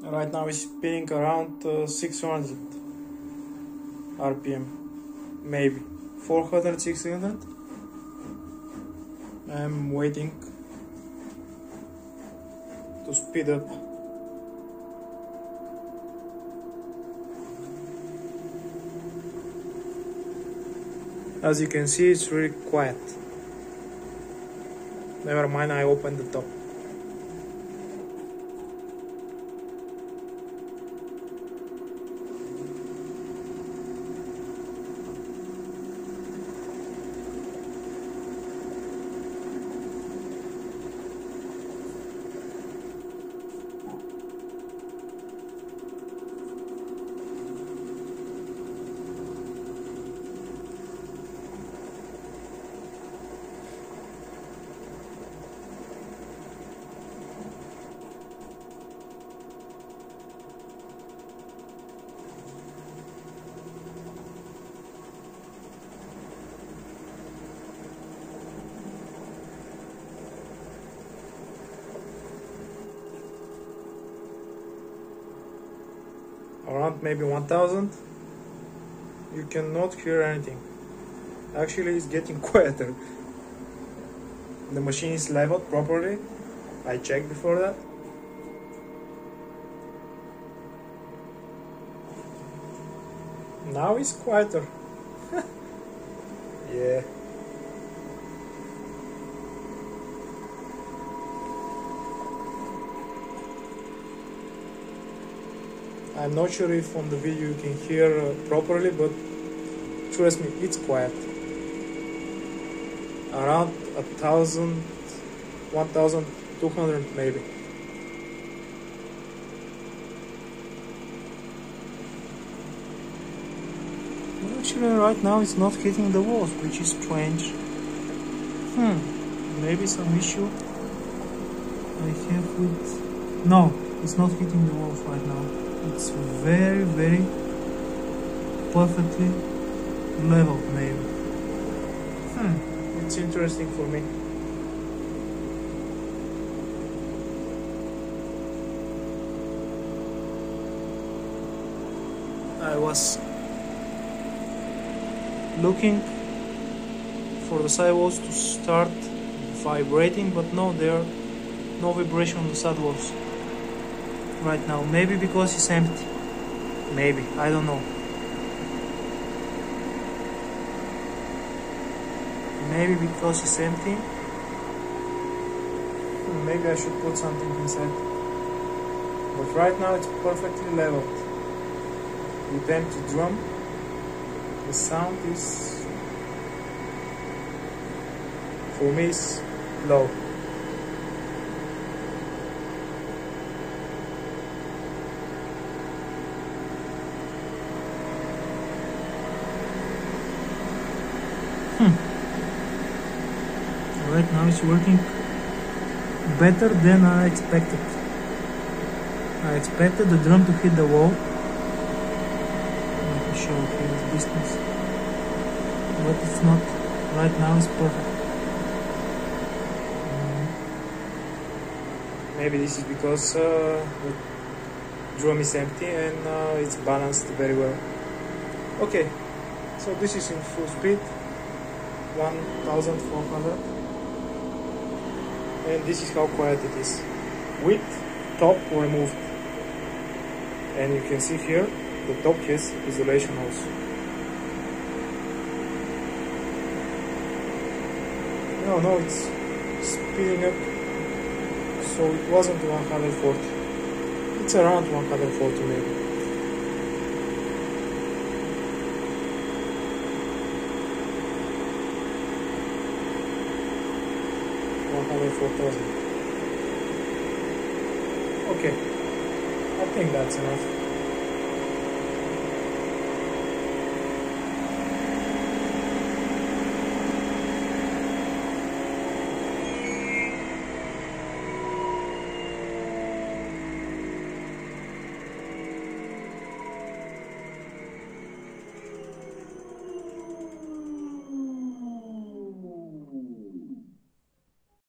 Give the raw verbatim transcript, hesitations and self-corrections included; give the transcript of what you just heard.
Right now it's spinning around uh, six hundred R P M, maybe four hundred, six hundred. I'm waiting to speed up. As you can see, it's really quiet. Never mind, I opened the top. Around maybe one thousand, you cannot hear anything. Actually, it's getting quieter. The machine is leveled properly. I checked before that. Now it's quieter. Yeah. I'm not sure if on the video you can hear uh, properly, but trust me, it's quiet. Around a thousand, one thousand two hundred maybe. Actually, right now it's not hitting the walls, which is strange. Hmm, maybe some issue I have with... No, it's not hitting the walls right now. It's very, very perfectly leveled, maybe. Hmm, it's interesting for me. I was looking for the sidewalls to start vibrating, but no, there are no vibration on the sidewalls right now. Maybe because it's empty. Maybe, I don't know. Maybe because it's empty. Maybe I should put something inside. But right now it's perfectly leveled. With empty drum, the sound is, for me, is low. Hmm. Right now it's working better than I expected. I expected the drum to hit the wall. Let me show here the distance. But it's not. Right now it's perfect. Maybe this is because uh, the drum is empty and uh, it's balanced very well. Okay, so this is in full speed. one thousand four hundred, and this is how quiet it is with top removed, and you can see here the top has isolation also. No, no, it's speeding up, so it wasn't one hundred forty, it's around one hundred forty maybe. one hundred four thousand. Okay, I think that's enough.